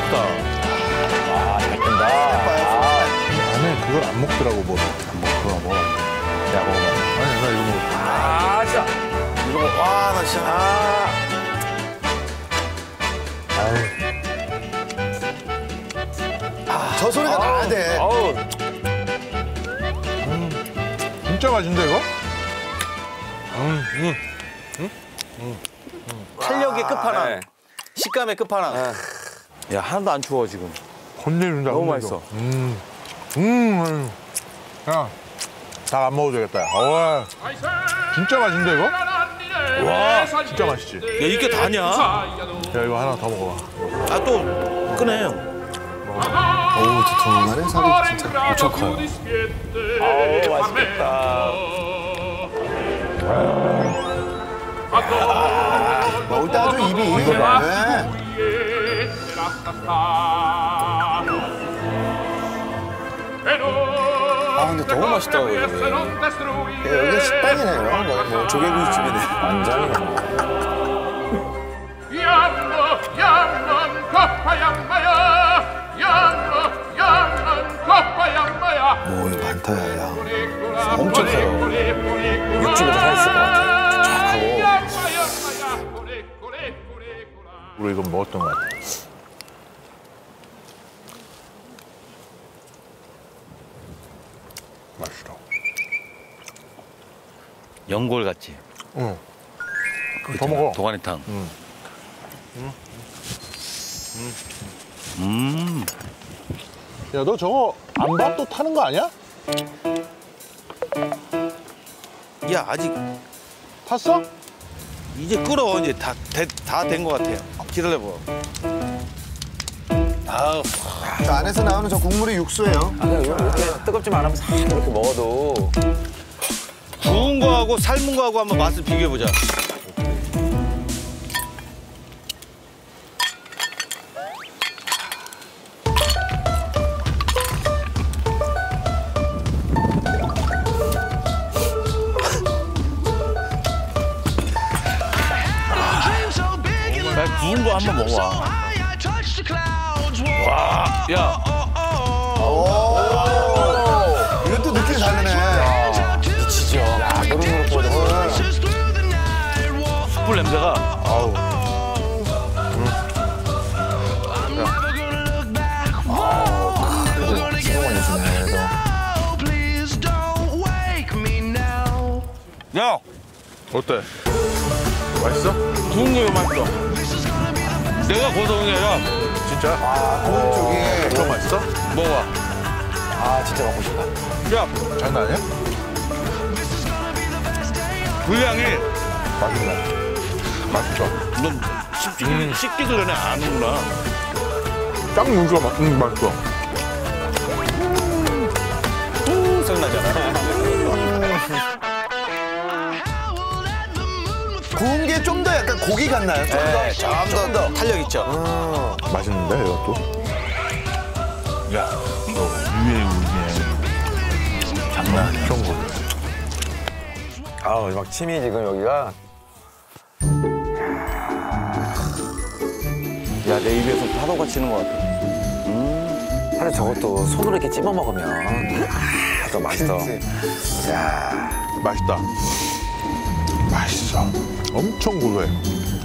예쁘다. 와, 잘 뜬다. 나는 그걸 안 먹더라고, 뭐. 안 먹더라, 뭐. 야, 먹어봐. 아니, 나 이거 먹어. 아, 진짜. 이거, 와, 나 진짜. 아. 저 소리가 나야 돼. 아우. 진짜 맛있는데, 이거? 탄력의 끝판왕. 네. 식감의 끝판왕. 야, 하나도 안 추워, 지금. 건네준다. 너무 건네줘. 맛있어. 야, 다 안 먹어도 되겠다. 진짜 맛있는데, 이거? 와, 진짜 맛있지? 야, 이게 다냐? 야, 이거 하나 더 먹어봐. 아, 또 끄네. 어우, 두툼하네, 살이 진짜. 엄청 커요. 아우, 맛있겠다. 먹을 때 아주 입이. 네. 아, 근데 너무 맛있다, 여기. 여기가 식당이네요. 뭐 조개구이집이네. 완전히. 오, 이거 많다, 야. 엄청 커요. 육즙이 다 살아있을 것 같아. 쫙하고. 우리 이거 먹었던 것 같아. 맛있어. 연골 같지? 응. 그거 더 있잖아, 먹어. 도가니탕. 야, 너 저거 안밥도 타는 거 아니야? 야, 아직 탔어? 이제 끓어. 이제 다 된 것 같아요. 기다려봐. 아우. 저 안에서 나오는 저 국물이 육수예요. 그냥 이렇게 뜨겁지만 않으면 싹 이렇게 먹어도. 구운 거하고 삶은 거하고 한번 맛을 비교해보자. 나 구운 거 한번 먹어봐. 와, 야. 이것도 느낌이 다르네. 미치죠. 야, 노릇노릇거려. 숯불 냄새가. 아우. 야, 어때? 맛있어? 구운 거 맛있어. 내가 고소한 게 아니라 진짜? 아, 구운 쪽이. 엄청 맛있어? 먹어봐. 아, 진짜 먹고 싶다. 야, 장난 아니야? 분량이 맛있네. 맛있어. 너 씹기 전에 아는구나. 딱 눈가 맛있어. 생나잖아. 구운 게 좀 더 약간 고기 같나요? 네, 좀 더. 탄력 있죠. 맛있는데, 이것도? 야, 너 위에 우게 장난 아니야. 그런 거. 아우, 막 침이 지금 여기가. 야, 내 입에서 파도가 치는 것 같아. 사실 저것도 손으로 이렇게 찝어 먹으면 더 맛있어. 맛있다. 맛있어. 엄청 고소해.